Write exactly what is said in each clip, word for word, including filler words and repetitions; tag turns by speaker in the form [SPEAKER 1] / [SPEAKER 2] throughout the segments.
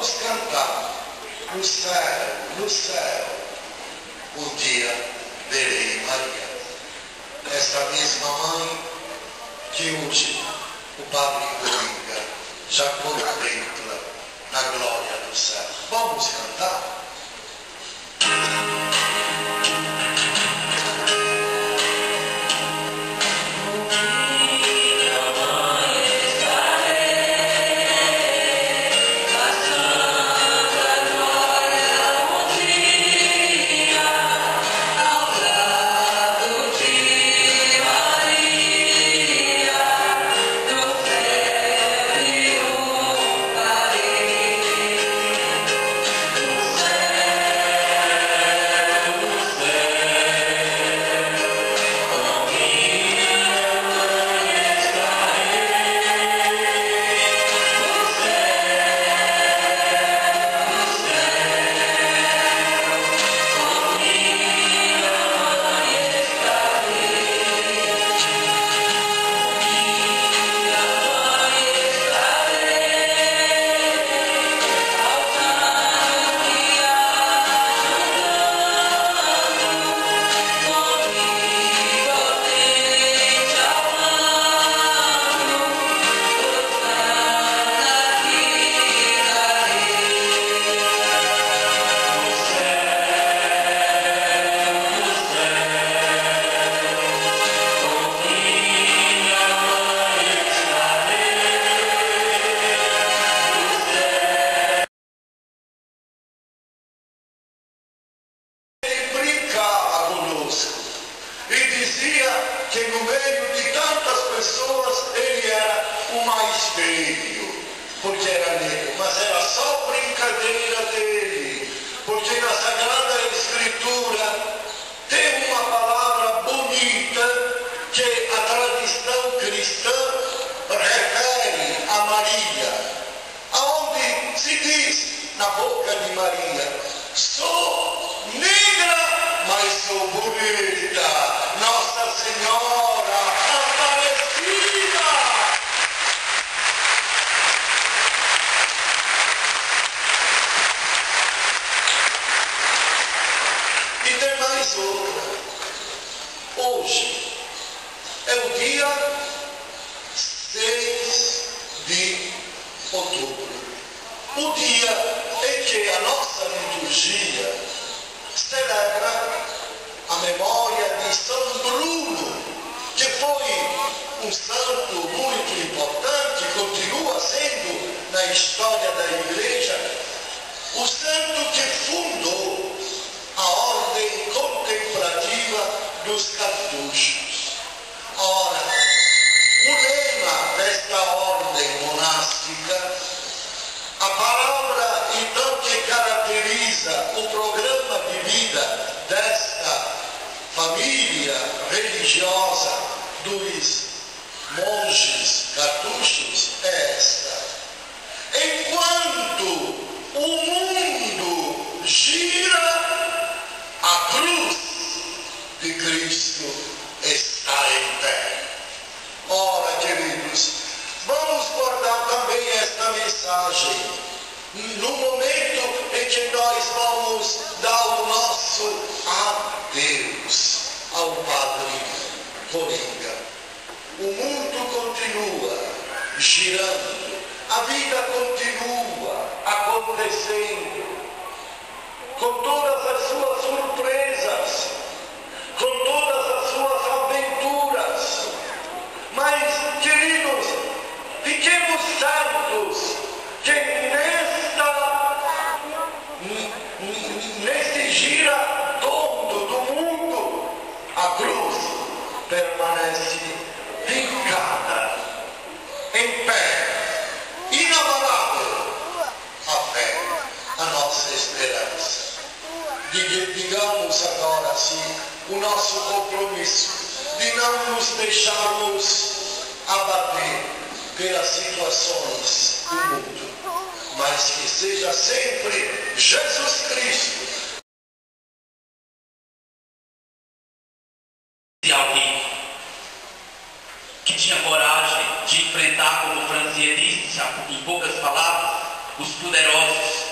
[SPEAKER 1] Vamos cantar. No céu, no céu, um dia verei Maria. Essa mesma mãe que hoje o Padre Coringa já contempla na glória do céu. Vamos cantar? Que no meio de tantas pessoas ele era o mais feio, porque era negro, mas era só brincadeira dele, porque na Sagrada Escritura tem uma palavra bonita que a tradição cristã refere a Maria, aonde se diz na boca de Maria: sou negra, mas sou bonita. Nossa Senhora Aparecida! E tem mais outra. Hoje é o dia seis de outubro. O dia em que a nossa liturgia celebra a memória de São Bruno, que foi um santo muito importante, continua sendo na história da Igreja, o santo que fundou a ordem contemplativa dos cartuchos. Ora, o lema desta ordem monástica, a palavra então que caracteriza o programa de vida desta família religiosa dos monges cartuchos é esta: enquanto o mundo gira, a cruz de Cristo está em pé. Ora, queridos, vamos guardar também esta mensagem no momento em que nós vamos dar o nosso adeus ao Padre Coringa. O mundo continua girando, a vida continua acontecendo, com todas as suas surpresas, com todas as suas aventuras. Mas, queridos, fiquemos certos que nesta, nesse gira todo do mundo, a cruz permanece vincada, em pé, inabalável, a fé, a nossa esperança. Digamos agora assim o nosso compromisso de não nos deixarmos abater pelas situações do mundo, mas que seja sempre Jesus Cristo.
[SPEAKER 2] Se alguém que tinha coragem de enfrentar, como Franciele disse, em poucas palavras, os poderosos,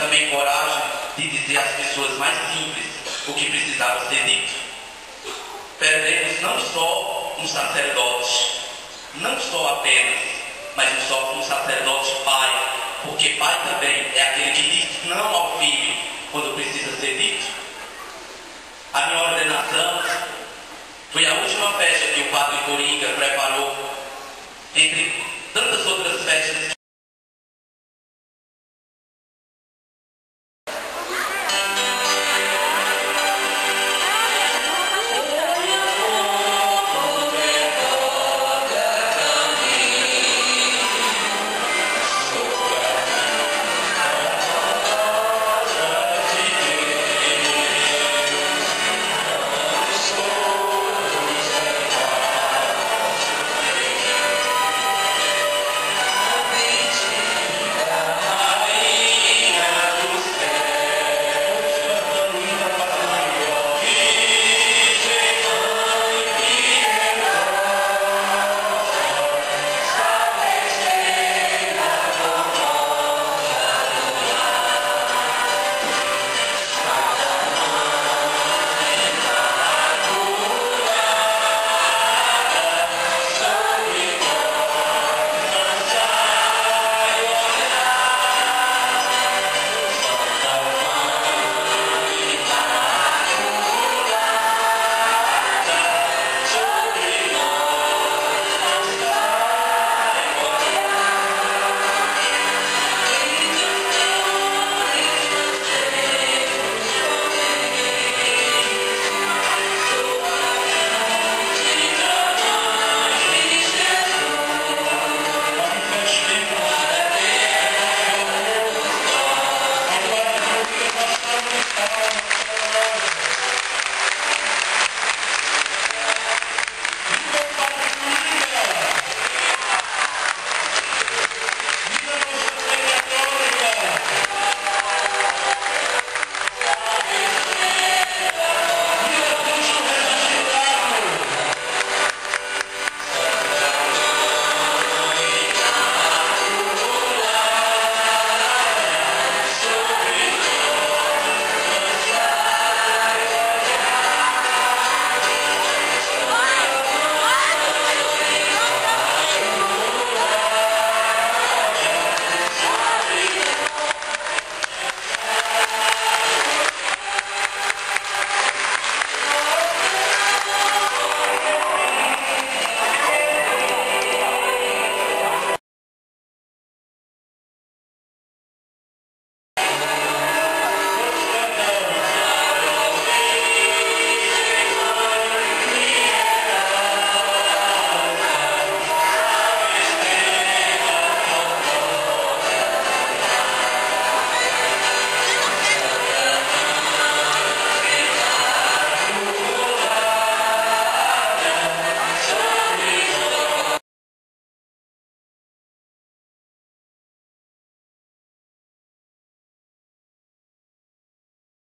[SPEAKER 2] também coragem de dizer às pessoas mais simples o que precisava ser dito. Perdemos não só um sacerdote, não só apenas, mas um só um sacerdote pai, porque pai também é aquele que diz não ao filho quando precisa ser dito. A minha ordenação foi a última festa que o padre Coringa preparou, entre tantas outras festas.